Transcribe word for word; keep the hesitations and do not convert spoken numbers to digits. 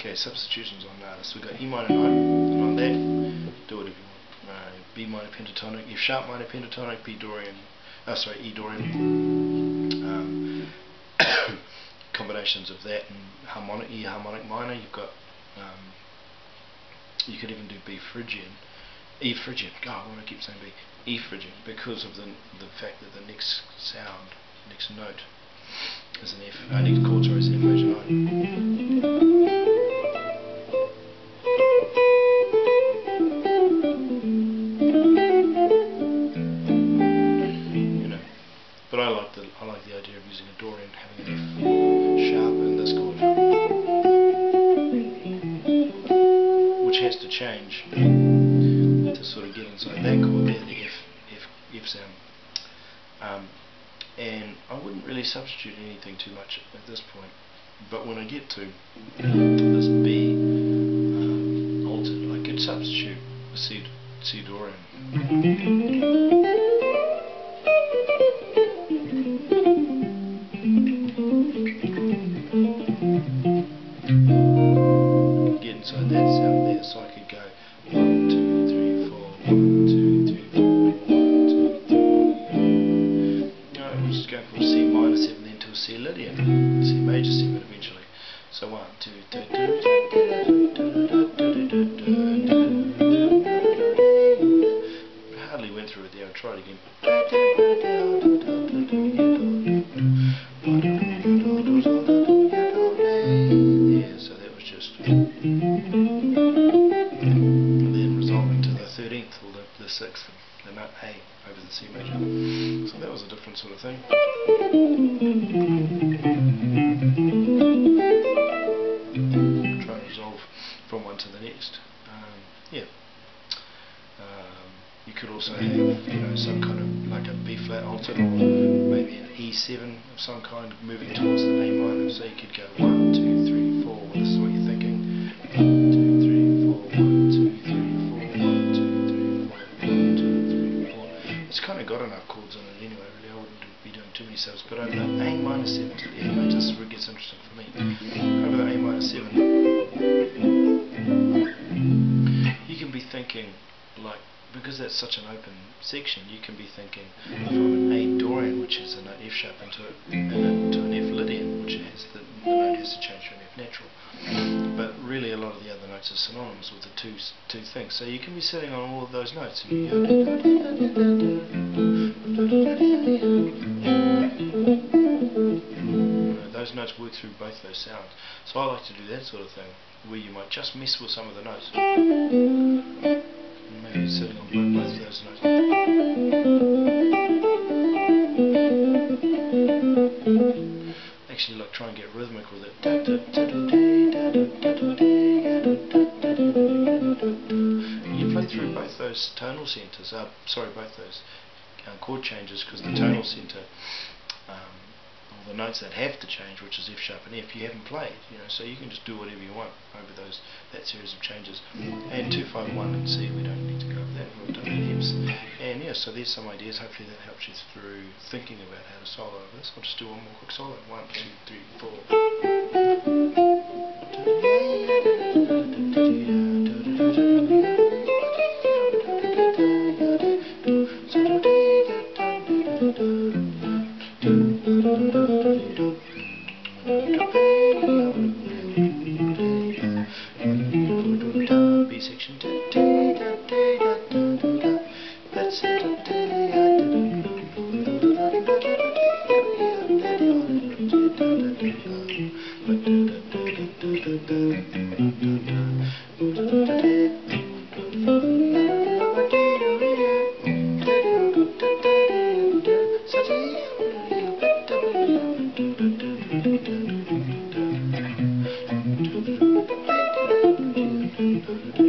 Okay, substitutions on uh, so we've got E minor nine, on that, do whatever you want. Uh, B minor pentatonic, F sharp minor pentatonic, B Dorian, oh sorry, E Dorian, um, combinations of that and harmonic, E harmonic minor. You've got, um, you could even do B Phrygian, E Phrygian, God, why do I keep saying B? E Phrygian, because of the, the fact that the next sound, next note, is an F, uh, next chord, sorry, is an F major nine. But I like the I like the idea of using a Dorian having an F sharp in this chord, which has to change to sort of get inside that chord there, the F F F sound. Um, and I wouldn't really substitute anything too much at this point. But when I get to this B um, altered, I could substitute a C C Dorian. Get inside that sound there, so I could go one, two, three, four, one, two, three, four, one, two, three. No, we'll just go from C minor seven then to a C Lydian, C major seven eventually. So one, two, three, hardly went through it there. I'll try it again. And then resolving to the thirteenth or the, the sixth, the note A over the C major. So that was a different sort of thing. Try and resolve from one to the next. Um, yeah. Um, you could also have, you know, some kind of like a B flat altered, or maybe an E seven of some kind moving towards the A minor. So you could go one, two, three, four. Well, this is what you're thinking. It's kind of got enough chords in it anyway, really. I wouldn't do, be doing too many subs, but over the A minor seven to the F major, this is where it gets interesting for me. Over the A minor seven, you can be thinking, like, because that's such an open section, you can be thinking from an A Dorian, which is a note F sharp, into, a, into an F Lydian, which has the, the note has to change to an F natural. But really, a lot of the other notes are synonymous with the two two things. So you can be sitting on all of those notes. And you go, those notes work through both those sounds. So I like to do that sort of thing, where you might just mess with some of the notes. And maybe you're sitting on both of those notes. Actually, like, try and get rhythmic with it. You play through both those tonal centers, uh, sorry, both those uh, chord changes, because the tonal center, um, or the notes that have to change, which is F sharp and F, you haven't played, you know, so you can just do whatever you want over those that series of changes. And two, five, one and C, we don't need to go over that, we've done that Fs. And yeah, so there's some ideas. Hopefully that helps you through thinking about how to solo over this. I'll just do one more quick solo. One, two, three, four. B section. That's it. Thank you.